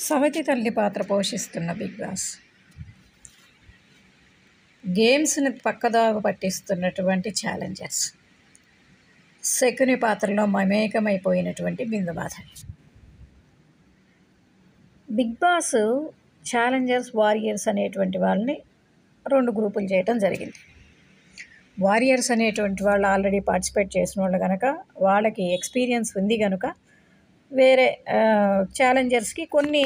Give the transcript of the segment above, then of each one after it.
సవతి తల్లి పాత్ర పోషిస్తున్న బిగ్ బాస్ గేమ్స్ని పక్కదావ పట్టిస్తున్నటువంటి ఛాలెంజర్స్, శకుని పాత్రలో మమేకమైపోయినటువంటి Bindu Madhavi. Bigg Boss challengers, warriors అనేటువంటి వాళ్ళని రెండు గ్రూపులు చేయడం జరిగింది. వారియర్స్ అనేటువంటి వాళ్ళు ఆల్రెడీ పార్టిసిపేట్ చేసిన వాళ్ళు కనుక, వాళ్ళకి ఎక్స్పీరియన్స్ ఉంది కనుక వేరే ఛాలెంజర్స్కి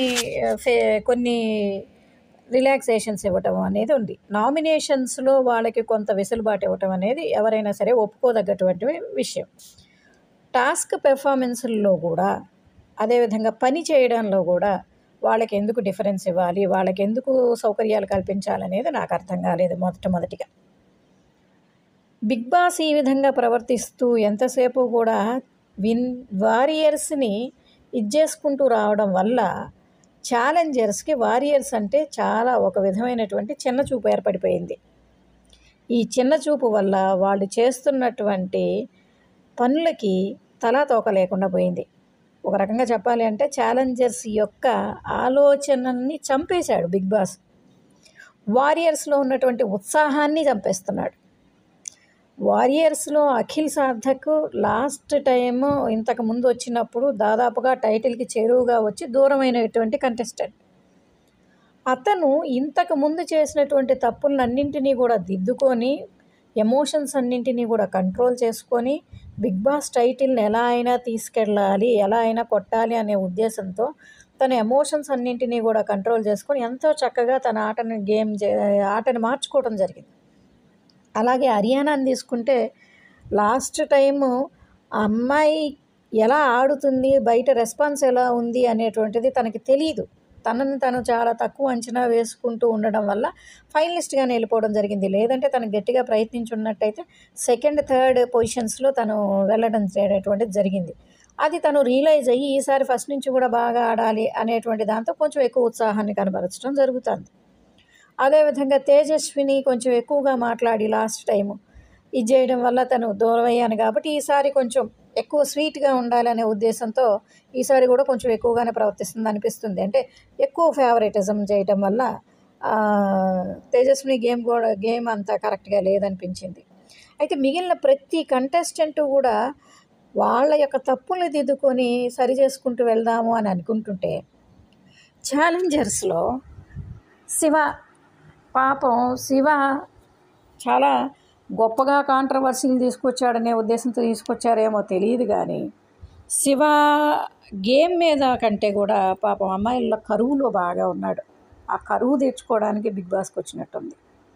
కొన్ని రిలాక్సేషన్స్ ఇవ్వటం అనేది ఉంది. నామినేషన్స్లో వాళ్ళకి కొంత వెసులుబాటు ఇవ్వటం అనేది ఎవరైనా సరే ఒప్పుకోదగ్గటువంటి విషయం. టాస్క్ పెర్ఫార్మెన్స్లో కూడా, అదేవిధంగా పని చేయడంలో కూడా వాళ్ళకి ఎందుకు డిఫరెన్స్ ఇవ్వాలి, వాళ్ళకి ఎందుకు సౌకర్యాలు కల్పించాలనేది నాకు అర్థం కాలేదు మొదటిగా. బిగ్ బాస్ ఈ విధంగా ప్రవర్తిస్తూ ఎంతసేపు కూడా వారియర్స్ని ఇచ్చేసుకుంటూ రావడం వల్ల ఛాలెంజర్స్కి వారియర్స్ అంటే చాలా ఒక విధమైనటువంటి చిన్న చూపు ఏర్పడిపోయింది. ఈ చిన్న చూపు వల్ల వాళ్ళు చేస్తున్నటువంటి పనులకి తలా తోక లేకుండా పోయింది. ఒక రకంగా చెప్పాలి అంటే ఛాలెంజర్స్ యొక్క ఆలోచనని చంపేశాడు బిగ్ బాస్. వారియర్స్లో ఉన్నటువంటి ఉత్సాహాన్ని చంపేస్తున్నాడు. వారియర్స్లో అఖిల్ సార్థక్ లాస్ట్ టైము ఇంతకు ముందు వచ్చినప్పుడు దాదాపుగా టైటిల్కి చేరువుగా వచ్చి దూరమైనటువంటి కంటెస్టెంట్. అతను ఇంతకు ముందు చేసినటువంటి తప్పులన్నింటినీ కూడా దిద్దుకొని, ఎమోషన్స్ అన్నింటినీ కూడా కంట్రోల్ చేసుకొని బిగ్ బాస్ టైటిల్ని ఎలా అయినా తీసుకెళ్ళాలి, ఎలా అయినా కొట్టాలి అనే ఉద్దేశంతో తన ఎమోషన్స్ అన్నింటినీ కూడా కంట్రోల్ చేసుకొని ఎంతో చక్కగా తన ఆటని మార్చుకోవడం జరిగింది. అలాగే హర్యానాని తీసుకుంటే లాస్ట్ టైము ఆ అమ్మాయి ఎలా ఆడుతుంది, బయట రెస్పాన్స్ ఎలా ఉంది అనేటువంటిది తనకి తెలియదు. తనని తను చాలా తక్కువ అంచనా వేసుకుంటూ ఉండడం వల్ల ఫైనలిస్ట్గానే వెళ్ళిపోవడం జరిగింది. లేదంటే తను గట్టిగా ప్రయత్నించున్నట్టయితే సెకండ్, థర్డ్ పొజిషన్స్లో తను వెళ్ళడం అనేటువంటిది జరిగింది. అది తను రియలైజ్ అయ్యి ఈసారి ఫస్ట్ నుంచి కూడా బాగా ఆడాలి అనేటువంటి దాంతో కొంచెం ఎక్కువ ఉత్సాహాన్ని కనబరచడం జరుగుతుంది. అదేవిధంగా తేజస్విని కొంచెం ఎక్కువగా మాట్లాడి లాస్ట్ టైము ఇది చేయడం వల్ల తను దూరం అయ్యాను కాబట్టి ఈసారి కొంచెం ఎక్కువ స్వీట్గా ఉండాలనే ఉద్దేశంతో ఈసారి కూడా కొంచెం ఎక్కువగానే ప్రవర్తిస్తుంది అనిపిస్తుంది. అంటే ఎక్కువ ఫేవరెటిజం చేయటం వల్ల తేజస్విని గేమ్ అంతా కరెక్ట్గా లేదనిపించింది. అయితే మిగిలిన ప్రతి కంటెస్టెంట్ కూడా వాళ్ళ యొక్క తప్పులు దిద్దుకొని సరి చేసుకుంటూ వెళ్దాము అని అనుకుంటుంటే, ఛాలెంజర్స్లో శివ చాలా గొప్పగా కాంట్రవర్సీలు తీసుకొచ్చాడనే ఉద్దేశంతో తీసుకొచ్చారేమో తెలియదు, కానీ శివ గేమ్ మీద కంటే కూడా పాపం అమ్మాయిల కరువులో బాగా ఉన్నాడు. ఆ కరువు తెచ్చుకోవడానికి బిగ్ బాస్కి వచ్చినట్టుంది.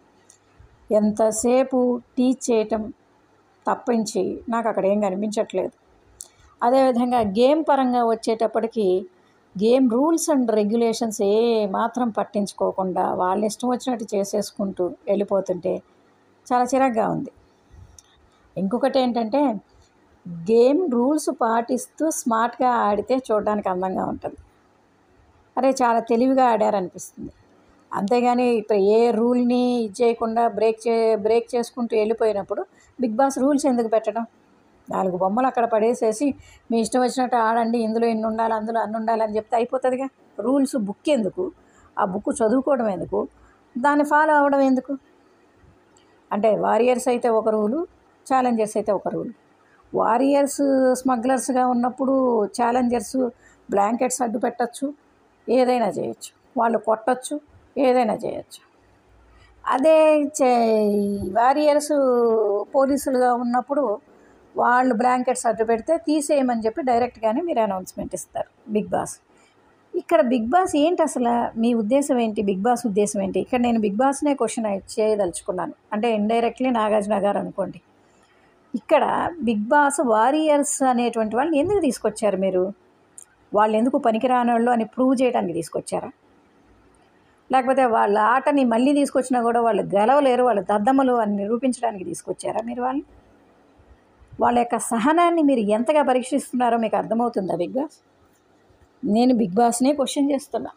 ఎంతసేపు టీచ్ చేయటం తప్పించి నాకు అక్కడ ఏం కనిపించట్లేదు. అదేవిధంగా గేమ్ పరంగా వచ్చేటప్పటికి గేమ్ రూల్స్ అండ్ రెగ్యులేషన్స్ ఏ మాత్రం పట్టించుకోకుండా వాళ్ళు ఇష్టం వచ్చినట్టు చేసేసుకుంటూ వెళ్ళిపోతుంటే చాలా చిరాగ్గా ఉంది. ఇంకొకటి ఏంటంటే, గేమ్ రూల్స్ పాటిస్తూ స్మార్ట్గా ఆడితే చూడడానికి అందంగా ఉంటుంది. అరే చాలా తెలివిగా ఆడారనిపిస్తుంది. అంతేగాని ఇప్పుడు ఏ రూల్ని చేయకుండా బ్రేక్ చేసుకుంటూ వెళ్ళిపోయినప్పుడు బిగ్ బాస్ రూల్స్ ఎందుకు పెట్టడం? 4 బొమ్మలు అక్కడ పడేసేసి మీ ఇష్టం వచ్చినట్టు ఆడండి, ఇందులో ఇన్ని ఉండాలి, అందులో అన్ని ఉండాలి అని చెప్తే అయిపోతుందిగా. రూల్స్ బుక్ ఎందుకు? ఆ బుక్ చదువుకోవడం ఎందుకు? దాన్ని ఫాలో అవ్వడం ఎందుకు? అంటే వారియర్స్ అయితే ఒక రూలు, ఛాలెంజర్స్ అయితే ఒక రూలు. వారియర్స్ స్మగ్లర్స్గా ఉన్నప్పుడు ఛాలెంజర్స్ బ్లాంకెట్స్ అడ్డు పెట్టచ్చు, ఏదైనా చేయొచ్చు, వాళ్ళు కొట్టచ్చు, ఏదైనా చేయొచ్చు. అదే వారియర్స్ పోలీసులుగా ఉన్నప్పుడు వాళ్ళు బ్లాంకెట్స్ అడ్డు పెడితే తీసేయమని చెప్పి డైరెక్ట్గానే మీరు అనౌన్స్మెంట్ ఇస్తారు బిగ్ బాస్. ఇక్కడ బిగ్ బాస్ ఏంటి అసలు? మీ ఉద్దేశం ఏంటి? బిగ్ బాస్ ఉద్దేశం ఏంటి? ఇక్కడ నేను బిగ్ బాస్నే క్వశ్చన్ చేయదలుచుకున్నాను. అంటే ఇండైరెక్ట్లీ నాగార్జున గారు అనుకోండి. ఇక్కడ బిగ్ బాస్ వారియర్స్ అనేటువంటి వాళ్ళని ఎందుకు తీసుకొచ్చారు మీరు? వాళ్ళు ఎందుకు పనికిరాని వాళ్ళు అని ప్రూవ్ చేయడానికి తీసుకొచ్చారా? లేకపోతే వాళ్ళ ఆటని మళ్ళీ తీసుకొచ్చినా కూడా వాళ్ళు గెలవలేరు, వాళ్ళు దద్దమ్మలు అని నిరూపించడానికి తీసుకొచ్చారా మీరు వాళ్ళని? వాళ్ళ యొక్క సహనాన్ని మీరు ఎంతగా పరీక్షిస్తున్నారో మీకు అర్థమవుతుందా బిగ్ బాస్? నేను బిగ్ బాస్నే క్వశ్చన్ చేస్తున్నా.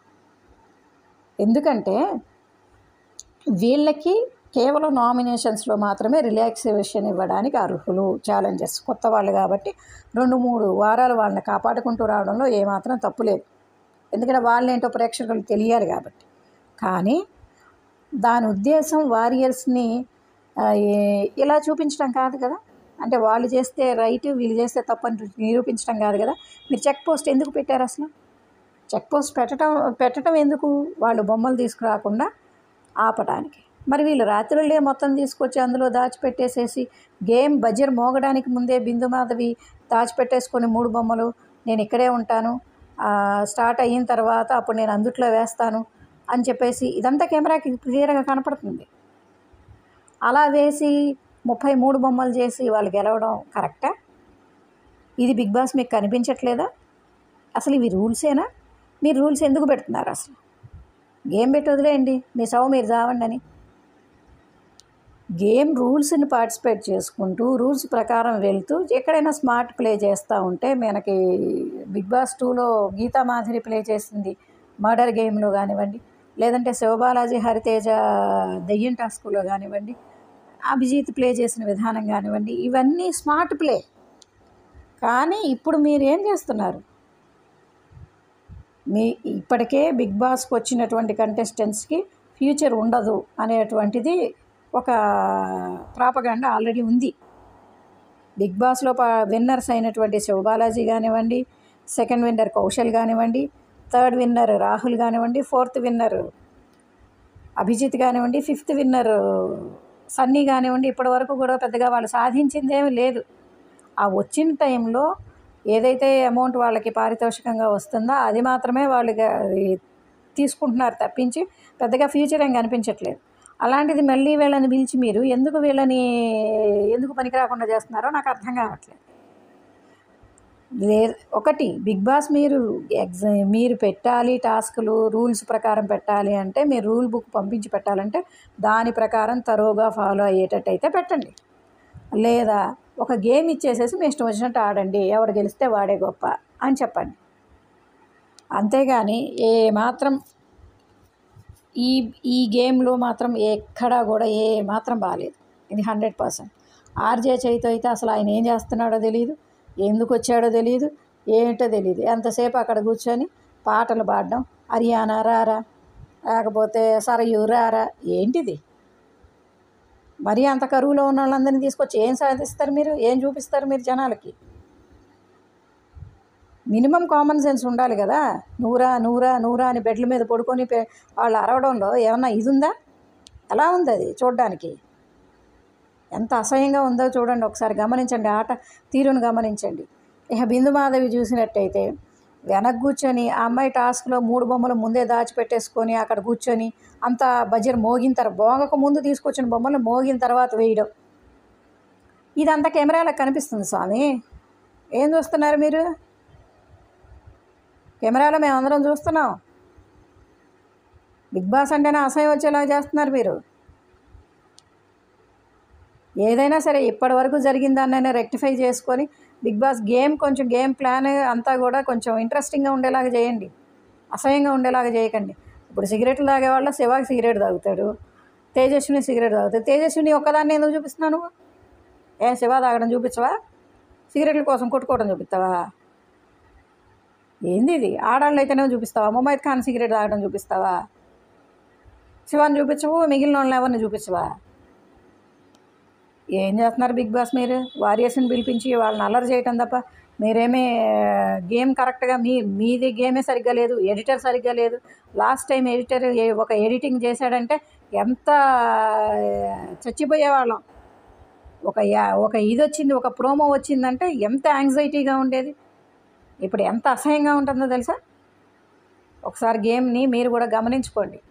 ఎందుకంటే వీళ్ళకి కేవలం నామినేషన్స్లో మాత్రమే రిలాక్సేషన్ ఇవ్వడానికి అర్హులు ఛాలెంజర్స్. కొత్త వాళ్ళు కాబట్టి 2-3 వారాలు వాళ్ళని కాపాడుకుంటూ రావడంలో ఏమాత్రం తప్పు లేదు. ఎందుకంటే వాళ్ళేంటో ప్రేక్షకులకు తెలియాలి కాబట్టి. కానీ దాని ఉద్దేశం వారియర్స్ని ఇలా చూపించడం కాదు కదా. అంటే వాళ్ళు చేస్తే రైట్, వీళ్ళు చేస్తే తప్పని నిరూపించడం కాదు కదా. మీరు చెక్ పోస్ట్ ఎందుకు పెట్టారు అసలు? చెక్ పోస్ట్ పెట్టడం ఎందుకు? వాళ్ళు బొమ్మలు తీసుకురాకుండా ఆపడానికి. మరి వీళ్ళు రాత్రులే మొత్తం తీసుకొచ్చి అందులో దాచిపెట్టేసేసి గేమ్ బజర్ మోగడానికి ముందే బిందుమాధవి దాచిపెట్టేసుకొని 3 బొమ్మలు నేను ఇక్కడే ఉంటాను, స్టార్ట్ అయిన తర్వాత అప్పుడు నేను అందుట్లో వేస్తాను అని చెప్పేసి ఇదంతా కెమెరాకి క్లియర్గా కనపడుతుంది. అలా వేసి 33 బొమ్మలు చేసి వాళ్ళు గెలవడం కరెక్టా? ఇది బిగ్ బాస్ మీకు కనిపించట్లేదా? అసలు ఇవి రూల్సేనా? మీరు రూల్స్ ఎందుకు పెడుతున్నారు? అసలు గేమ్ పెట్టి వదిలేయండి, మీ సవ మీరు చావండి అని. గేమ్ రూల్స్ని పార్టిసిపేట్ చేసుకుంటూ రూల్స్ ప్రకారం వెళ్తూ ఎక్కడైనా స్మార్ట్ ప్లే చేస్తూ ఉంటే, మనకి బిగ్ బాస్ 2లో గీతా మాధురి ప్లే చేసింది మర్డర్ గేమ్లో కానివ్వండి, లేదంటే శివబాలాజీ హరితేజ దెయ్యం టాస్క్లో కానివ్వండి, అభిజిత్ ప్లే చేసిన విధానం కానివ్వండి, ఇవన్నీ స్మార్ట్ ప్లే. కానీ ఇప్పుడు మీరు ఏం చేస్తున్నారు? ఇప్పటికే బిగ్ బాస్కి వచ్చినటువంటి కంటెస్టెంట్స్కి ఫ్యూచర్ ఉండదు అనేటువంటిది ఒక ప్రాపగండా ఆల్రెడీ ఉంది. బిగ్ బాస్లో విన్నర్స్ అయినటువంటి శివబాలాజీ కానివ్వండి, సెకండ్ విన్నర్ కౌశల్ కానివ్వండి, థర్డ్ విన్నర్ రాహుల్ కానివ్వండి, ఫోర్త్ విన్నర్ అభిజిత్ కానివ్వండి, ఫిఫ్త్ విన్నర్ సన్నీ కానివ్వండి, ఇప్పటి వరకు కూడా పెద్దగా వాళ్ళు సాధించిందేమీ లేదు. ఆ వచ్చిన టైంలో ఏదైతే అమౌంట్ వాళ్ళకి పారితోషికంగా వస్తుందో అది మాత్రమే వాళ్ళు తీసుకుంటున్నారు తప్పించి పెద్దగా ఫ్యూచర్ ఏం కనిపించట్లేదు. అలాంటిది మళ్ళీ వీళ్ళని పిలిచి మీరు ఎందుకు పనికి రాకుండా చేస్తున్నారో నాకు అర్థం కావట్లేదు. ఒకటి బిగ్ బాస్ మీరు పెట్టాలి టాస్కులు రూల్స్ ప్రకారం పెట్టాలి అంటే, మీరు రూల్ బుక్ పంపించి పెట్టాలంటే దాని ప్రకారం తరోగా ఫాలో అయ్యేటట్టు అయితే పెట్టండి. లేదా ఒక గేమ్ ఇచ్చేసేసి మీ ఇష్టం వచ్చినట్టు ఆడండి, ఎవరు గెలిస్తే వాడే గొప్ప అని చెప్పండి. అంతేగాని మాత్రం ఈ గేమ్లో మాత్రం ఎక్కడా కూడా మాత్రం బాగాలేదు. ఇది 100%. ఆర్జే చైతు అయితే అసలు ఆయన ఏం చేస్తున్నాడో తెలియదు, ఎందుకు వచ్చాడో తెలియదు, ఏంటో తెలియదు. ఎంతసేపు అక్కడ కూర్చొని పాటలు పాడడం, హరియానా రారా, లేకపోతే సరయూ రారా, ఏంటిది? మరీ అంత కరువులో ఉన్న వాళ్ళందరినీ తీసుకొచ్చి ఏం సాధిస్తారు మీరు? ఏం చూపిస్తారు మీరు జనాలకి? మినిమం కామన్ సెన్స్ ఉండాలి కదా. నూరా నూరా నూరా అని బెడ్ల మీద పడుకొని వాళ్ళు అరవడంలో ఏమన్నా ఇది ఉందా? ఎలా ఉంది అది చూడడానికి? ఎంత అసహ్యంగా ఉందో చూడండి, ఒకసారి గమనించండి, ఆట తీరును గమనించండి. ఇక బిందుమాధవి చూసినట్టయితే వెనక్కి కూర్చొని ఆ అమ్మాయి టాస్క్లో 3 బొమ్మలు ముందే దాచిపెట్టేసుకొని అక్కడ కూర్చొని అంతా బజర్ మోగక ముందు తీసుకొచ్చిన బొమ్మలు మోగిన తర్వాత వేయడం, ఇదంతా కెమెరాలకు కనిపిస్తుంది. స్వామి ఏం చూస్తున్నారు మీరు? కెమెరాలో మేము అందరం చూస్తున్నాం. బిగ్ బాస్ అంటేనే అసహ్యం వచ్చేలా చేస్తున్నారు మీరు. ఏదైనా సరే ఇప్పటి వరకు జరిగిన దాన్నైనా రెక్టిఫై చేసుకొని బిగ్ బాస్ గేమ్ ప్లాన్ అంతా కూడా కొంచెం ఇంట్రెస్టింగ్గా ఉండేలాగా చేయండి, అసహ్యంగా ఉండేలాగా చేయకండి. ఇప్పుడు సిగరెట్లు తాగేవాళ్ళ శివాకి సిగరెట్ తాగుతాడు, తేజస్విని సిగరెట్ తాగుతాడు. తేజస్విని ఒక్కదాన్ని ఎందుకు చూపిస్తున్నావు నువ్వు? శివ తాగడం చూపించవా? సిగరెట్ల కోసం కొట్టుకోవడం చూపిస్తావా? ఏంది ఇది? ఆడాళ్ళు అయితేనే చూపిస్తావా? ముమైత్ ఖాన్ సిగరెట్ తాగడం చూపిస్తావా? శివాన్ని చూపించవు, మిగిలిన వాళ్ళని ఎవరిని చూపించవా? ఏం చేస్తున్నారు బిగ్ బాస్? మీరు వారియర్స్ని పిలిపించి వాళ్ళని అల్లరి చేయటం తప్ప మీరేమీ గేమ్ కరెక్ట్గా మీది గేమే సరిగ్గా లేదు, ఎడిటర్ సరిగ్గా లేదు. లాస్ట్ టైం ఎడిటర్ ఒక ఎడిటింగ్ చేశాడంటే ఎంత చచ్చిపోయేవాళ్ళం. ఒక ఇది వచ్చింది, ఒక ప్రోమో వచ్చిందంటే ఎంత యాంగ్జైటీగా ఉండేది. ఇప్పుడు ఎంత అసహ్యంగా ఉంటుందో తెలుసా? ఒకసారి గేమ్ని మీరు కూడా గమనించుకోండి.